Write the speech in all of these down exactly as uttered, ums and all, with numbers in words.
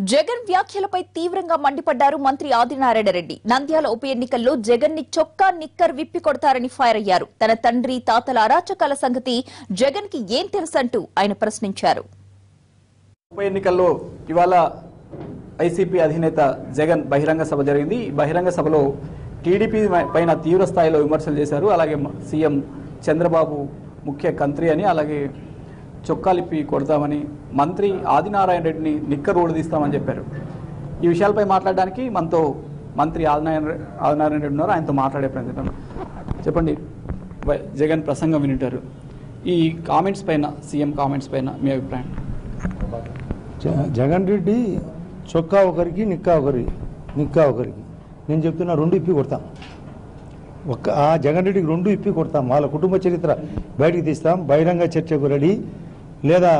జగన్ వ్యాఖ్యలపై తీవ్రంగా మండిపడ్డారు మంత్రి ఆదినారాయణ రెడ్డి. నంద్యాల ఉప ఎన్నికల్లో జగన్ ని చొక్కా నిక్కర్ విప్పి కొడతారని ఫైర్ అయ్యారు. తన తండ్రి తాతల అరాచకాల సంగతి జగన్ కి ఏం తెలుసంటూ ఆయన ప్రశ్నించారు. ఉప ఎన్నికల్లో ఇవాళ వైసీపీ అధినేత జగన్ బహిరంగ సభ జరిగింది. ఈ బహిరంగ సభలో టీడీపీ పైన తీవ్ర స్థాయిలో విమర్శలు చేశారు. అలాగే సీఎం చంద్రబాబు ముఖ్య కంత్రి అని, అలాగే చొక్కాలిప్పి కొడతామని, మంత్రి ఆదినారాయణ రెడ్డిని నిక్కరు ఊడదీస్తామని చెప్పారు. ఈ విషయాలపై మాట్లాడడానికి మనతో మంత్రి ఆదినారాయణ ఆదినారాయణ రెడ్డి ఉన్నారు. ఆయనతో మాట్లాడే ప్రయత్నం. చెప్పండి, జగన్ ప్రసంగం వింటారు. ఈ కామెంట్స్ పైన, సీఎం కామెంట్స్ పైన మీ అభిప్రాయం? జగన్ రెడ్డి చొక్కా ఒకరికి నిక్కా ఒకరి నిక్కా ఒకరికి నేను చెప్తున్నా, రెండు ఇప్పి కొడతాం. ఒక్క ఆ జగన్ రెడ్డికి రెండు ఇప్పి కొడతాం. వాళ్ళ కుటుంబ చరిత్ర బయటికి తీస్తాం. బహిరంగ చర్చకు రెడీ, లేదా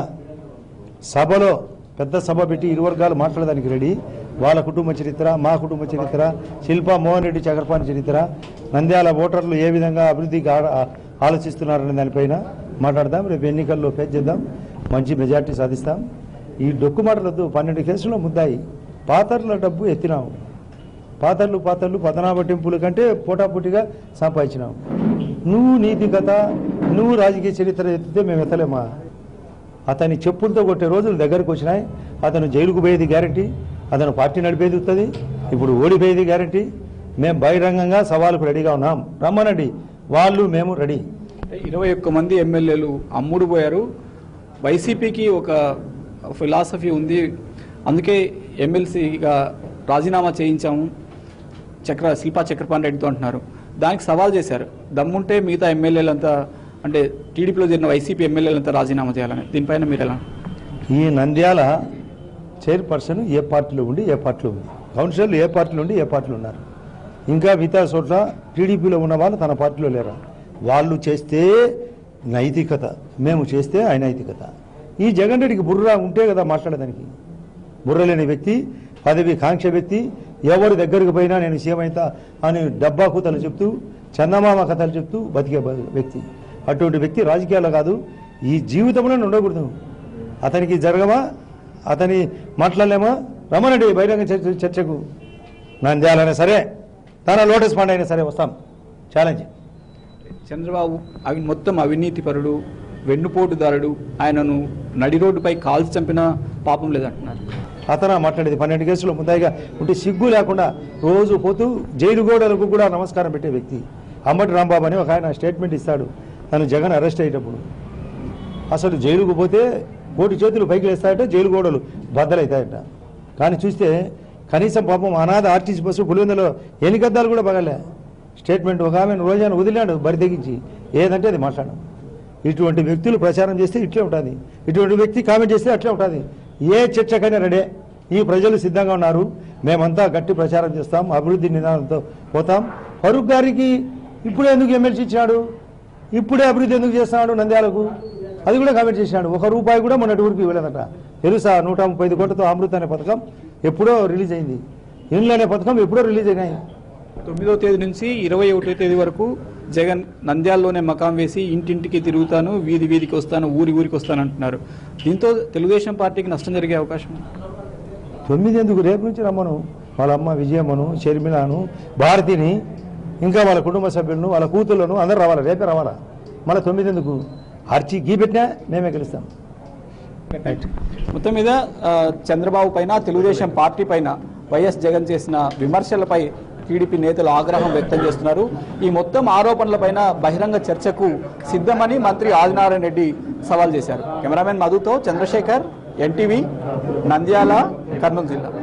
సభలో పెద్ద సభ పెట్టి ఇరు వర్గాలు మాట్లాడడానికి రెడీ. వాళ్ళ కుటుంబ చరిత్ర, మా కుటుంబ చరిత్ర, శిల్పా మోహన్ రెడ్డి చక్రపాణి చరిత్ర, నంద్యాల ఓటర్లు ఏ విధంగా అభివృద్ధికి ఆలోచిస్తున్నారనే దానిపైన మాట్లాడదాం. రేపు ఎన్నికల్లో ఫేస్ చేద్దాం, మంచి మెజార్టీ సాధిస్తాం. ఈ డొక్కు మాటలతో పన్నెండు కేసుల్లో ముద్దాయి. పాతర్ల డబ్బు ఎత్తినావు, పాతర్లు పాతర్లు పతనాభ టెంపుల్ కంటే పోటాపోటీగా సంపాదించినావు. నువ్వు నీతి కథ, నువ్వు రాజకీయ చరిత్ర ఎత్తితే మేము ఎత్తలేమా? అతని చెప్పులతో కొట్టే రోజులు దగ్గరకు వచ్చినాయి. అతను జైలుకు పోయేది గ్యారంటీ, అతను పార్టీ నడిపేది వస్తుంది, ఇప్పుడు ఓడిపోయేది గ్యారంటీ. మేము బహిరంగంగా సవాలుకు రెడీగా ఉన్నాం, రమ్మనండి. వాళ్ళు మేము రెడీ. ఇరవై ఒక్క మంది ఎమ్మెల్యేలు అమ్ముడు పోయారు. వైసీపీకి ఒక ఫిలాసఫీ ఉంది, అందుకే ఎమ్మెల్సీగా రాజీనామా చేయించాము చక్ర శిల్పా చక్రపాణి రెడ్డితో అంటున్నారు. దానికి సవాల్ చేశారు. దమ్ముంటే మిగతా ఎమ్మెల్యేలంతా, అంటే టీడీపీలో జరిగిన వైసీపీ ఎమ్మెల్యేలంతా రాజీనామా చేయాలని. దీనిపైన మీరు ఎలా? ఈ నంద్యాల చైర్పర్సన్ ఏ పార్టీలో ఉండి ఏ పార్టీలో ఉంది, కౌన్సిలర్లు ఏ పార్టీలో ఉండి ఏ పార్టీలో ఉన్నారు, ఇంకా మిగతా చోట్ల టీడీపీలో ఉన్న వాళ్ళు తన పార్టీలో లేరా? వాళ్ళు చేస్తే నైతికత, మేము చేస్తే అనైతికత. ఈ జగన్ రెడ్డికి బుర్ర ఉంటే కదా మాట్లాడేదానికి. బుర్ర లేని వ్యక్తి, పదవి కాంక్ష వ్యక్తి, ఎవరి దగ్గరికి పోయినా నేను సీఎం అవుతా అని డబ్బా కూతలు చెప్తూ, చందమామ కథలు చెప్తూ బతికే వ్యక్తి. అటువంటి వ్యక్తి రాజకీయాల్లో కాదు, ఈ జీవితంలో ఉండకూడదు. అతనికి జరగమా, అతని మాట్లాడలేమా? రమ్మనండి బహిరంగ చర్చకు. నంద్యాలైనా సరే, తన లోటస్ పాండ్ అయినా సరే వస్తాం. ఛాలెంజ్. చంద్రబాబు అవి మొత్తం అవినీతిపరుడు, వెన్నుపోటుదారుడు, ఆయనను నడి రోడ్డుపై కాల్చి చంపిన పాపం లేదంటున్నారు. అతను మాట్లాడేది పన్నెండు కేసులు ముద్దాయిగా ఉంటే సిగ్గు లేకుండా రోజు పోతూ జైలు గోడలకు కూడా నమస్కారం పెట్టే వ్యక్తి. అంబటి రాంబాబు అని ఒక ఆయన స్టేట్మెంట్ ఇస్తాడు తను జగన్ అరెస్ట్ అయ్యేటప్పుడు. అసలు జైలుకు పోతే కోటి చేతులు పైకి వేస్తాయట, జైలు గోడలు బద్దలవుతాయట. కానీ చూస్తే కనీసం పాపం అనాథ ఆర్టీసీ బస్సు పులివెందులో ఎన్నికద్దాలు కూడా పగలే. స్టేట్మెంట్ ఒక ఆమె రోజాను వదిలాడు బరి తెగించి, ఏదంటే అది మాట్లాడడం. ఇటువంటి వ్యక్తులు ప్రచారం చేస్తే ఇట్లే ఉంటుంది, ఇటువంటి వ్యక్తి కామెంట్ చేస్తే అట్లే ఉంటుంది. ఏ చర్చకైనా రెడీ. ఈ ప్రజలు సిద్ధంగా ఉన్నారు. మేమంతా గట్టి ప్రచారం చేస్తాం, అభివృద్ధి నిదానంతో పోతాం. ఫరూక్ గారికి ఇప్పుడే ఎందుకు ఎమ్మెల్సీ ఇచ్చినాడు, ఇప్పుడే అభివృద్ధి ఎందుకు చేస్తున్నాడు నంద్యాలకు, అది కూడా కామెంట్ చేసినాడు. ఒక రూపాయి కూడా మొన్నటి ఊరికి ఇవ్వలేదట. తెలుసా? నూట ముప్పై ఐదు కోట్లతో అమృత్ అనే పథకం ఎప్పుడో రిలీజ్ అయింది, ఇండ్లు అనే పథకం ఎప్పుడో రిలీజ్ అయినాయి. తొమ్మిదో తేదీ నుంచి ఇరవై ఒకటో తేదీ వరకు జగన్ నంద్యాలలోనే మకాం వేసి ఇంటింటికి తిరుగుతాను, వీధి వీధికి వస్తాను, ఊరి ఊరికి వస్తాను అంటున్నారు. దీంతో తెలుగుదేశం పార్టీకి నష్టం జరిగే అవకాశం. తొమ్మిది ఎందుకు, రేపు నుంచి రమ్మను. వాళ్ళ అమ్మ విజయమ్మను, షర్మిలాను, భారతిని, ఇంకా వాళ్ళ కుటుంబ సభ్యులను, వాళ్ళ కూతుళ్లను అందరూ రావాలా, రేపే రావాలా. మళ్ళీ తొమ్మిది ఎందుకు? అర్చి గీ పెట్టినా మేమే గెలుస్తాం. మొత్తం మీద చంద్రబాబు పైన, తెలుగుదేశం పార్టీ పైన వైఎస్ జగన్ చేసిన విమర్శలపై టీడీపీ నేతలు ఆగ్రహం వ్యక్తం చేస్తున్నారు. ఈ మొత్తం ఆరోపణలపైన బహిరంగ చర్చకు సిద్ధమని మంత్రి ఆదినారాయణ రెడ్డి సవాల్ చేశారు. కెమెరామెన్ మధుతో చంద్రశేఖర్, ఎన్టీవీ, నంద్యాల, కర్నూలు జిల్లా.